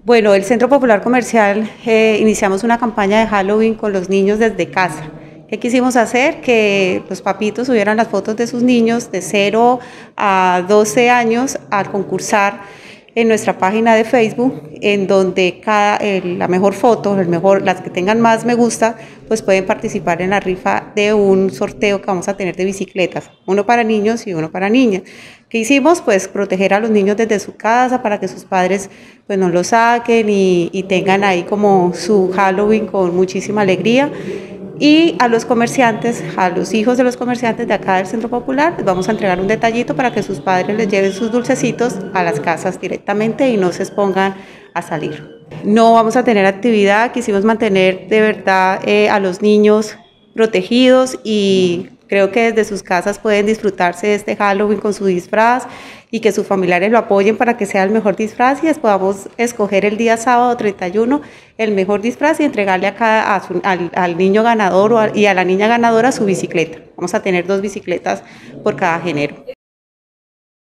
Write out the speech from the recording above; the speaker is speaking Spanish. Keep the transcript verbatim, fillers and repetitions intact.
Bueno, el Centro Popular Comercial eh, iniciamos una campaña de Halloween con los niños desde casa. ¿Qué quisimos hacer? Que los papitos subieran las fotos de sus niños de cero a doce años al concursar en nuestra página de Facebook, en donde cada, eh, la mejor foto, el mejor, las que tengan más me gusta, pues pueden participar en la rifa de un sorteo que vamos a tener de bicicletas, uno para niños y uno para niñas. ¿Qué hicimos? Pues proteger a los niños desde su casa para que sus padres pues no los saquen y, y tengan ahí como su Halloween con muchísima alegría. Y a los comerciantes, a los hijos de los comerciantes de acá del Centro Popular, les vamos a entregar un detallito para que sus padres les lleven sus dulcecitos a las casas directamente y no se expongan a salir. No vamos a tener actividad, quisimos mantener de verdad eh, a los niños protegidos y creo que desde sus casas pueden disfrutarse de este Halloween con su disfraz y que sus familiares lo apoyen para que sea el mejor disfraz y después podamos escoger el día sábado treinta y uno el mejor disfraz y entregarle a cada, a su, al, al niño ganador o a, y a la niña ganadora su bicicleta. Vamos a tener dos bicicletas por cada género.